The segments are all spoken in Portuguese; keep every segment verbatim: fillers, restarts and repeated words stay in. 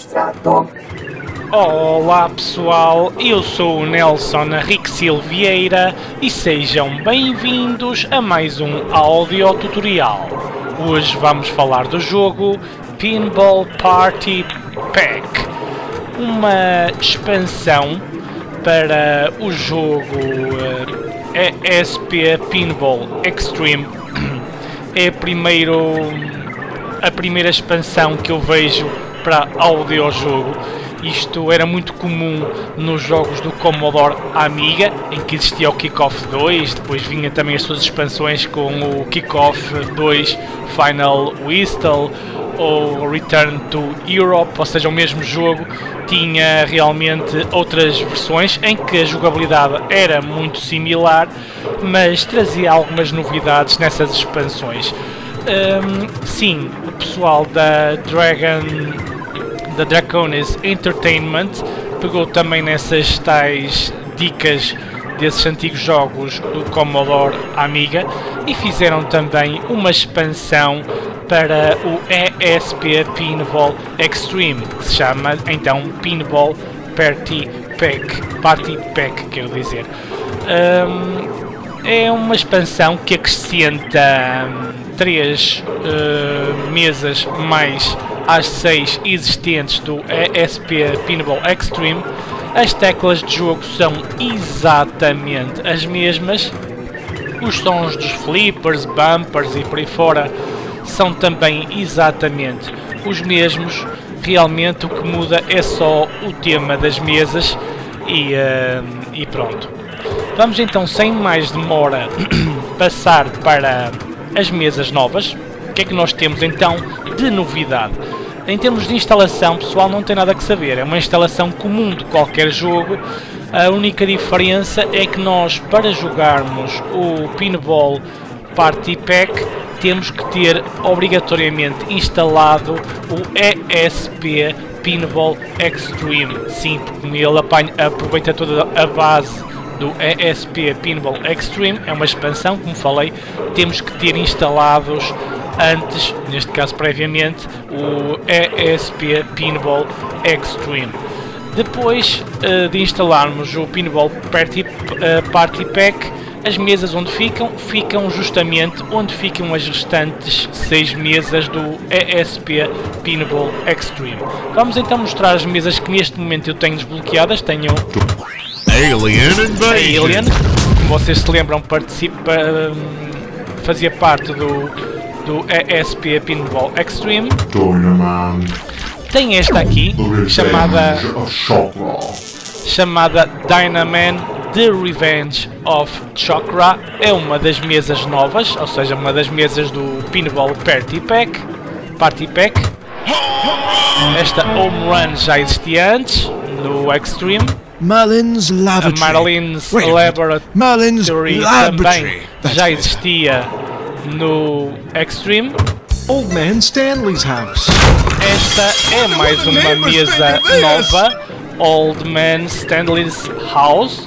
demonstrado. Olá pessoal, eu sou o Nelson Henrique Silveira e sejam bem-vindos a mais um áudio tutorial. Hoje vamos falar do jogo Pinball Party Pack, uma expansão para o jogo uh, E S P Pinball Extreme. É primeiro, a primeira expansão que eu vejo para audiojogo. Isto era muito comum nos jogos do Commodore Amiga, em que existia o Kick-Off dois, depois vinha também as suas expansões com o Kick-Off dois Final Whistle ou Return to Europe, ou seja, o mesmo jogo tinha realmente outras versões em que a jogabilidade era muito similar, mas trazia algumas novidades nessas expansões. Um, sim, o pessoal da Dragon... da Draconis Entertainment pegou também nessas tais dicas desses antigos jogos do Commodore Amiga e fizeram também uma expansão para o E S P Pinball Extreme, que se chama então Pinball Party Pack, Party Pack, quero dizer. Um, é uma expansão que acrescenta um, três uh, mesas mais às seis existentes do E S P Pinball Extreme. As teclas de jogo são exatamente as mesmas, os sons dos flippers, bumpers e por aí fora são também exatamente os mesmos. Realmente o que muda é só o tema das mesas e, uh, e pronto. Vamos então, sem mais demora, passar para as mesas novas. O que é que nós temos então de novidade? Em termos de instalação, pessoal, não tem nada que saber, é uma instalação comum de qualquer jogo. A única diferença é que nós, para jogarmos o Pinball Party Pack, temos que ter obrigatoriamente instalado o E S P Pinball Extreme. Sim, porque ele apanha, aproveita toda a base do E S P Pinball Extreme, é uma expansão, como falei, temos que ter instalados antes, neste caso previamente, o E S P Pinball Extreme. Depois uh, de instalarmos o Pinball Party, uh, Party Pack, as mesas onde ficam, ficam justamente onde ficam as restantes seis mesas do E S P Pinball Extreme. Vamos então mostrar as mesas que neste momento eu tenho desbloqueadas. Tenho Alien Invasion. Alien, como vocês se lembram, participa, fazia parte do, do E S P Pinball Extreme. Dynaman. Tem esta aqui, chamada, chamada Dynaman The Revenge of Chokra. É uma das mesas novas, ou seja, uma das mesas do Pinball Party Pack. Party Pack. Esta Home Run já existia antes, no Extreme. Merlin's Laboratory. A Merlin's Wait, Laboratory Merlin's também Laboratory. That's já it. existia no Extreme. Old Man Stanley's house. Esta é mais uma mesa nova, Old Man Stanley's House.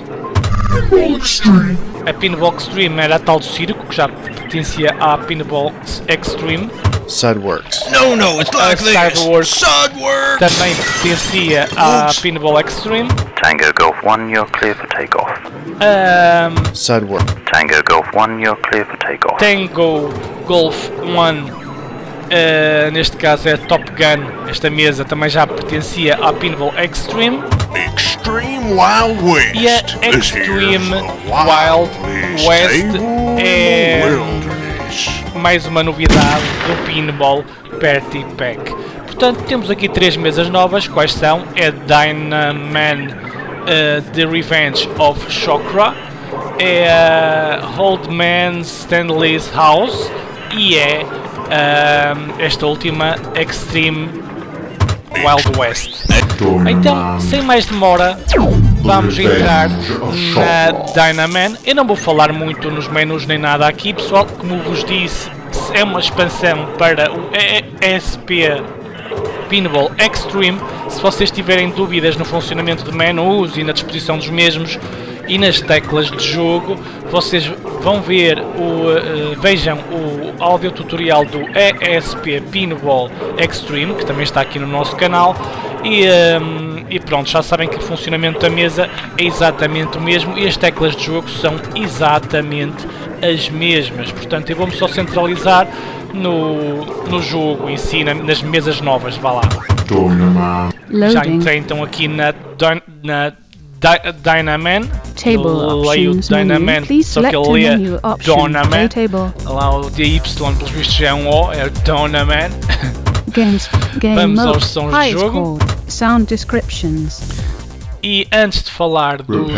A Pinball Extreme era a tal do circo, que já pertencia à Pinball Extreme. Sudworks. No, no, it's A like this. Sudworks Sudworks. também pertencia à Pinball Extreme. Tango Golf one, you're clear for takeoff. Um, Sudworks. Tango Golf one, you're clear for takeoff. Tango Golf one, uh, neste caso é Top Gun. Esta mesa também já pertencia à Pinball Extreme. Extreme Wild West. E a Extreme Wild West é mais uma novidade do Pinball Party Pack. Portanto, temos aqui três mesas novas. Quais são? É Dynaman uh, The Revenge of Chokra, é uh, Old Man Stanley's House e é uh, esta última Extreme Wild West. Então, sem mais demora, vamos entrar na Dynaman. Eu não vou falar muito nos menus nem nada aqui, pessoal. Como vos disse, é uma expansão para o E S P Pinball Extreme. Se vocês tiverem dúvidas no funcionamento de menus e na disposição dos mesmos e nas teclas de jogo, vocês vão ver o, uh, vejam o áudio tutorial do E S P Pinball Extreme, que também está aqui no nosso canal, E, um, e pronto, já sabem que o funcionamento da mesa é exatamente o mesmo e as teclas de jogo são exatamente as mesmas. Portanto, eu vou-me só centralizar no, no jogo em si, na, nas mesas novas, vá lá. Já entrei então aqui na, na Dy Dynaman, leio Dynaman, só que ele lê Donaman, lá o D Y pelos vistos já é um O, é Donaman. Games, game Vamos mode, aos sons de jogo. Sound descriptions. E antes de falar dos...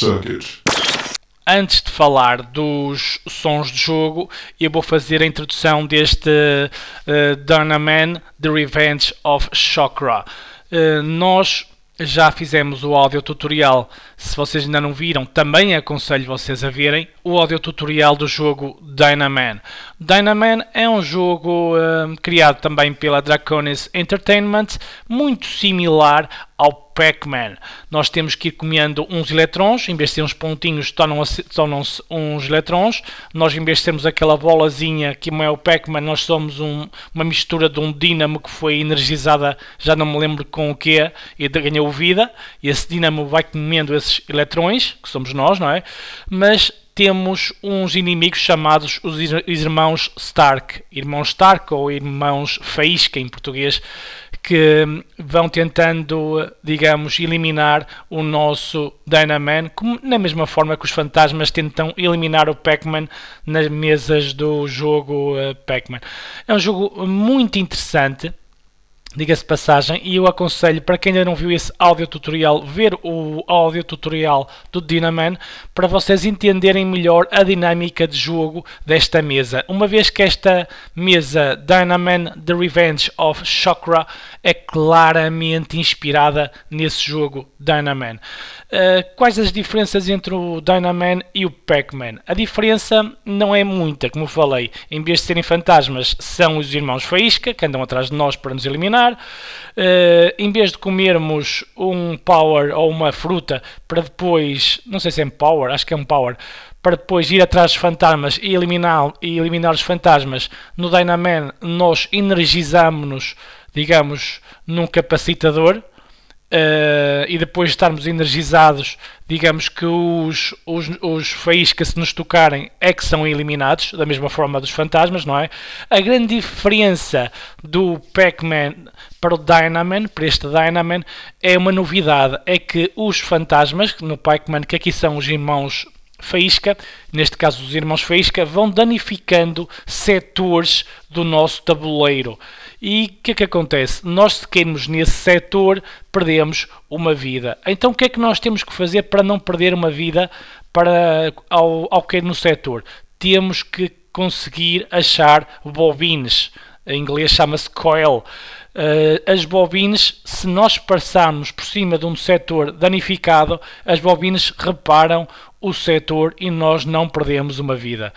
Antes de falar dos sons de jogo, eu vou fazer a introdução deste uh, Dynaman, The Revenge of Chakra. Uh, nós já fizemos o áudio tutorial, se vocês ainda não viram, também aconselho vocês a verem o áudio tutorial do jogo Dynaman. Dynaman é um jogo uh, criado também pela Draconis Entertainment, muito similar ao Pac-Man. Nós temos que ir comendo uns eletrons, em vez de ser uns pontinhos, tornam-se tornam-se uns eletrons. Nós, em vez de sermos aquela bolazinha que é o Pac-Man, nós somos um, uma mistura de um dínamo que foi energizada, já não me lembro com o que, e ganhou vida. E esse dínamo vai comendo esses eletrões, que somos nós, não é? Mas temos uns inimigos chamados os irmãos Stark, irmãos Stark ou irmãos Faísca em português, que vão tentando, digamos, eliminar o nosso Dynaman, como na mesma forma que os fantasmas tentam eliminar o Pac-Man nas mesas do jogo uh, Pac-Man. É um jogo muito interessante, diga-se de passagem, e eu aconselho para quem ainda não viu esse áudio tutorial, ver o áudio tutorial do Dynaman, para vocês entenderem melhor a dinâmica de jogo desta mesa. Uma vez que esta mesa Dynaman The Revenge of Chakra é claramente inspirada nesse jogo Dynaman. Uh, quais as diferenças entre o Dynaman e o Pac-Man? A diferença não é muita, como eu falei. Em vez de serem fantasmas, são os irmãos Faísca, que andam atrás de nós para nos eliminar. Uh, em vez de comermos um power ou uma fruta para depois, não sei se é um power, acho que é um power, para depois ir atrás dos fantasmas e eliminar, e eliminar os fantasmas, no Dynaman nós energizamos-nos, digamos, num capacitador. Uh, e depois de estarmos energizados, digamos que os, os, os faíscas, se nos tocarem, é que são eliminados, da mesma forma dos fantasmas, não é? A grande diferença do Pac-Man para o Dynaman, para este Dynaman, é uma novidade, é que os fantasmas, no Pac-Man, que aqui são os irmãos Faísca, neste caso os irmãos Faísca, vão danificando setores do nosso tabuleiro. E o que é que acontece? Nós, se cairmos nesse setor, perdemos uma vida. Então o que é que nós temos que fazer para não perder uma vida para, ao, ao cair no setor? Temos que conseguir achar bobines. Em inglês chama-se coil. Uh, as bobines, se nós passarmos por cima de um setor danificado, as bobines reparam o setor e nós não perdemos uma vida.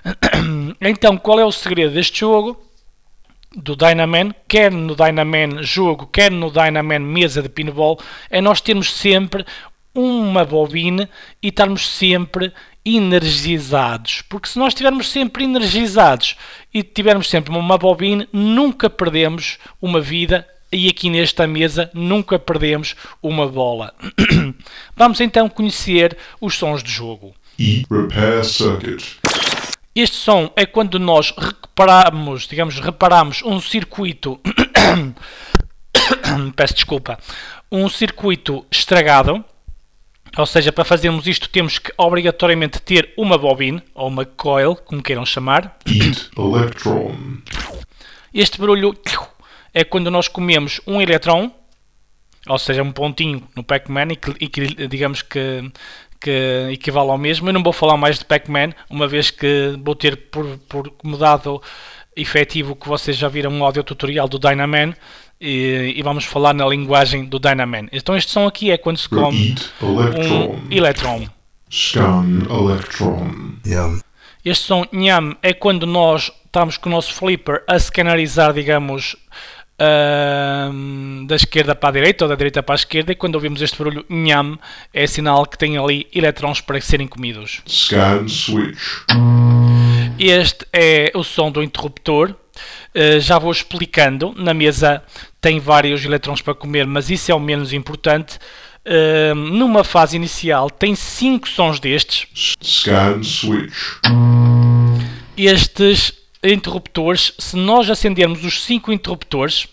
Então, qual é o segredo deste jogo? Do Dynaman, quer no Dynaman jogo, quer no Dynaman mesa de pinball, é nós termos sempre uma bobina e estarmos sempre energizados, porque se nós estivermos sempre energizados e tivermos sempre uma bobina, nunca perdemos uma vida, e aqui nesta mesa nunca perdemos uma bola. Vamos então conhecer os sons de jogo. E repair circuit. Este som é quando nós reparamos, digamos, reparamos um circuito, peço desculpa, um circuito estragado, ou seja, para fazermos isto temos que obrigatoriamente ter uma bobina, ou uma coil, como queiram chamar. Eat electron. Este barulho é quando nós comemos um elétron, ou seja, um pontinho no Pac-Man, e que, e que digamos que... que equivale ao mesmo. Eu não vou falar mais de Pac-Man, uma vez que vou ter por, por dado efetivo que vocês já viram um áudio tutorial do Dynaman, e, e vamos falar na linguagem do Dynaman. Então este som aqui é quando se come um elétron. Scan electron. Yum. Este som nham é quando nós estamos com o nosso flipper a scannerizar, digamos, Uh, da esquerda para a direita ou da direita para a esquerda, e quando ouvimos este barulho nham é sinal que tem ali eletrons para serem comidos. Scan switch. Este é o som do interruptor. Uh, já vou explicando. Na mesa tem vários elétrons para comer, mas isso é o menos importante. Uh, numa fase inicial tem cinco sons destes. Scan switch. Estes interruptores, se nós acendermos os cinco interruptores,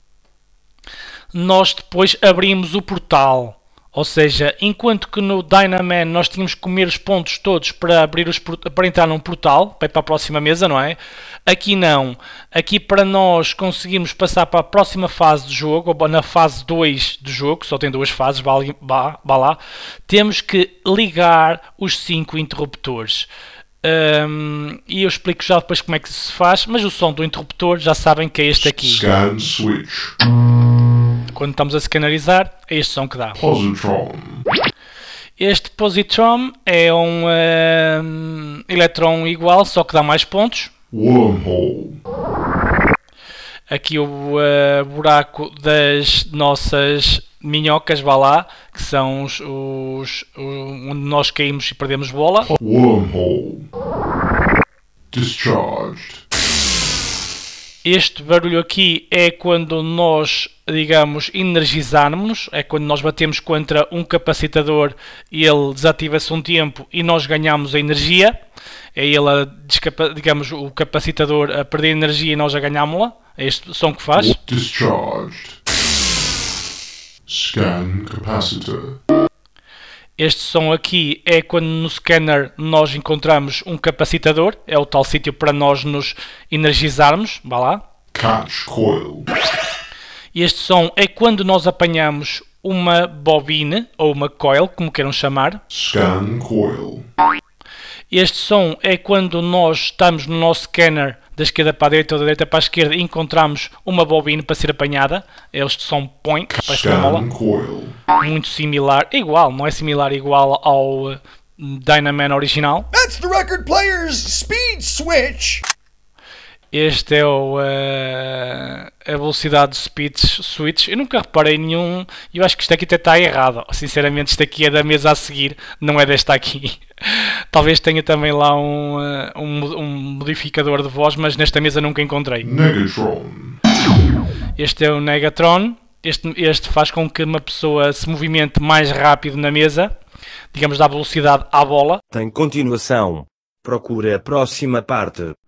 nós depois abrimos o portal. Ou seja, enquanto que no Dynaman nós tínhamos que comer os pontos todos para, abrir os, para entrar num portal, para ir para a próxima mesa, não é? Aqui não. Aqui, para nós conseguirmos passar para a próxima fase do jogo, ou na fase dois do jogo, que só tem duas fases, vá, vá, vá lá, temos que ligar os cinco interruptores. Um, e eu explico já depois como é que se faz, mas o som do interruptor já sabem que é este aqui. Scan switch. Quando estamos a scannerizar, é este som que dá. Positron. Este positron é um uh, elétron igual, só que dá mais pontos. Wormhole. Aqui o uh, buraco das nossas minhocas, vá lá, que são os, os, os onde nós caímos e perdemos bola. Wormhole. Discharged. Este barulho aqui é quando nós, digamos, energizarmos, é quando nós batemos contra um capacitador e ele desativa-se um tempo e nós ganhamos a energia. É ele, a, digamos, o capacitador a perder energia e nós a ganhámos-la. É este som que faz. Discharged. Scan capacitor. Este som aqui é quando no scanner nós encontramos um capacitador, é o tal sítio para nós nos energizarmos, vá lá. Catch coil. Este som é quando nós apanhamos uma bobina, ou uma coil, como queiram chamar. Scan coil. Este som é quando nós estamos no nosso scanner da esquerda para a direita ou da direita para a esquerda e encontramos uma bobina para ser apanhada. É este som point, que aparece na mola. Scan coil. Muito similar, igual, não é similar, igual ao uh, Dynaman original. That's the record player's speed switch. Este é o, uh, a velocidade de speed switch. Eu nunca reparei nenhum. Eu acho que isto aqui até está errado. Sinceramente, isto aqui é da mesa a seguir, não é desta aqui. Talvez tenha também lá um, uh, um, um modificador de voz, mas nesta mesa nunca encontrei. Negatron. Este é o Negatron. Este, este faz com que uma pessoa se movimente mais rápido na mesa. Digamos, dá velocidade à bola. Tem continuação. Procure a próxima parte.